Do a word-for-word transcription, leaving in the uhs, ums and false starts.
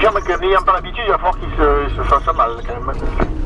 confirme que n'ayant pas l'habitude, il va falloir qu'il se, se fasse mal quand même.